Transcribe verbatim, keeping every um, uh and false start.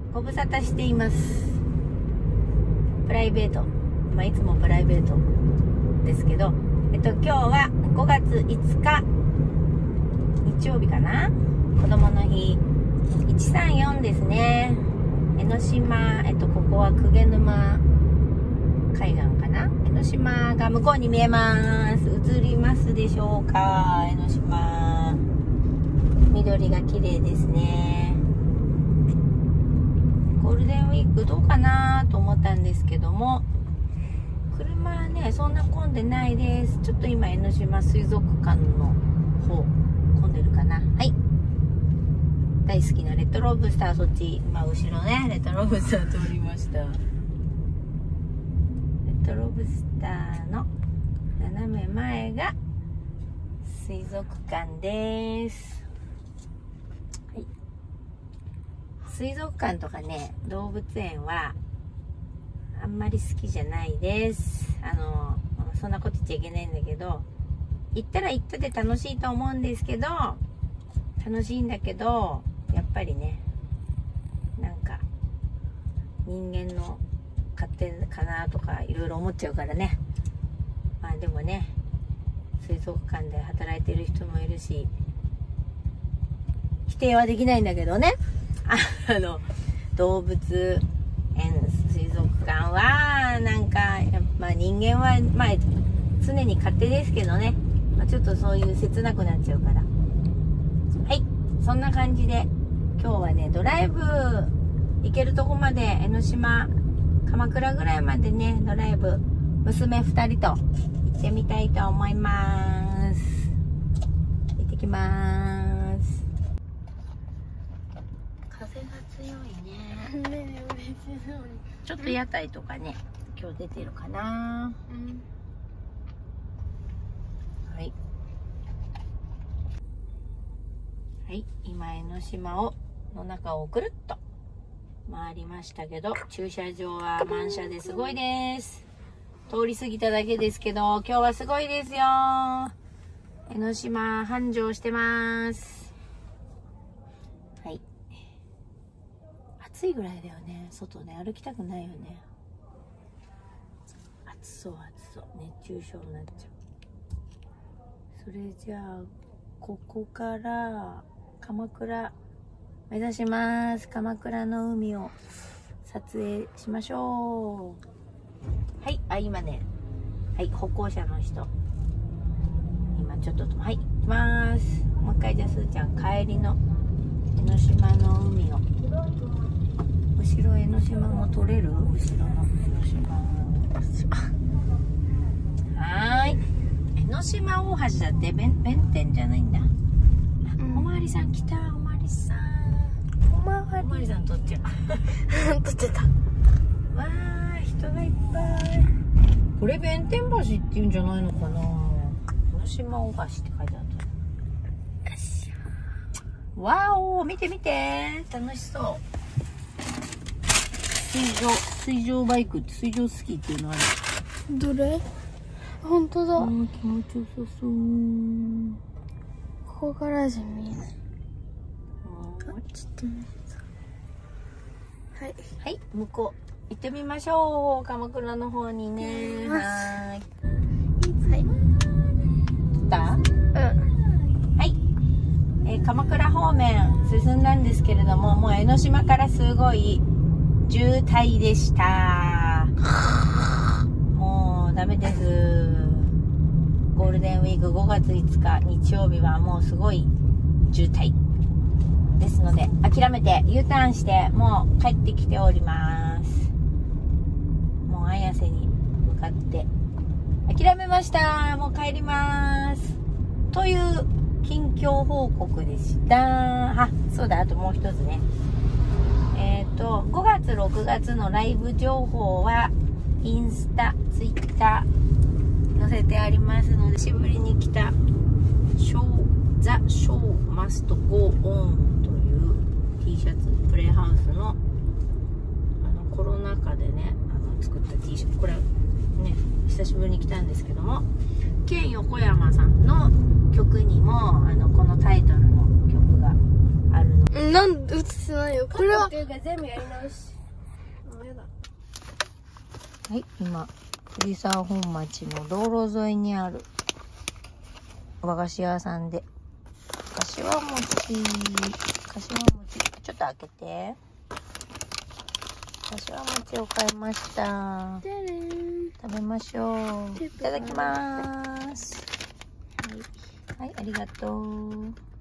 ご無沙汰しています。プライベート、まあ、いつもプライベートですけど、えっと今日はごがついつか日曜日かな、子供の日いちさんよんですね。江ノ島、えっとここは鵠沼海岸かな。江ノ島が向こうに見えます。映りますでしょうか。江ノ島、緑が綺麗ですね。ゴールデンウィークどうかなと思ったんですけども、車はねそんな混んでないです。ちょっと今江ノ島水族館の方混んでるかな。はい、大好きなレトロブスター、そっち、まあ、後ろねレトロブスター通りました。レトロブスターの斜め前が水族館です。はい、水族館とかね動物園はあんまり好きじゃないです。あのそんなこと言っちゃいけないんだけど、行ったら行ったで楽しいと思うんですけど、楽しいんだけどやっぱりね、なんか人間の勝手かなとかいろいろ思っちゃうからね。まあでもね、水族館で働いてる人もいるし否定はできないんだけどね。あの動物園、水族館はなんかやっぱ人間はまあ常に勝手ですけどね、まあ、ちょっとそういう切なくなっちゃうから。はい、そんな感じで今日はねドライブ行けるとこまで、江ノ島鎌倉ぐらいまでねドライブ娘ふたりと行ってみたいと思います。行ってきます。風が強いね。ね、嬉しそうに。ちょっと屋台とかね今日出てるかな。うん、はいはい、今江ノ島をの中をくるっと回りましたけど、駐車場は満車ですごいです。通り過ぎただけですけど今日はすごいですよ。江ノ島繁盛してます。はい、暑いぐらいだよね。外ね歩きたくないよね。暑そう暑そう、熱中症になっちゃう。それじゃあここから鎌倉目指します。鎌倉の海を撮影しましょう。はい、あ今ね、はい歩行者の人今ちょっとはい行きます。もう一回じゃあすーちゃん帰りの江ノ島の海を、後ろ江ノ島も撮れる。後ろの江ノ島はーい、江ノ島大橋だって。弁天じゃないんだ。おまわりさん来た。おまわりさん、おまわり、おまわりさん撮っちゃう撮ってた。わー人がいっぱい。これ弁天橋っていうんじゃないのかな。江ノ島大橋って書いてあった。よっしゃ。わーおー、見て見て、楽しそう。水上水上バイクって、水上スキーっていうのある。 どれ？本当だ。 あー気持ちよさそう。 ここからじゃ見えない。あ、ちょっと見えた。はい。 はい、向こう行ってみましょう。鎌倉の方にね。はーい。はい。撮った？うん。はい。えー、鎌倉方面進んだんですけれども、もう江ノ島からすごい渋滞でした。もうダメです。ゴールデンウィークごがついつか日曜日はもうすごい渋滞ですので、諦めて U ターンしてもう帰ってきております。もう綾瀬に向かって諦めました。もう帰りますという近況報告でした。あ、そうだ、あともう一つね、えっとごがつろくがつのライブ情報はインスタ、ツイッター載せてありますので、久しぶりに来たショーザ・ショー・マスト・ゴー・オンという T シャツ、プレイハウスの、あのコロナ禍でねあの作った T シャツ、これね久しぶりに来たんですけども、ケン横山さんの曲にもあのこのタイトルの曲がああるの。 なんで映ってないよ。これは。 全部やり直し。もうやだ。 はい、今、藤沢本町の道路沿いにある和菓子屋さんで、柏餅、柏餅、ちょっと開けて。柏餅を買いました。食べましょう。いただきます。はい、はい、ありがとう。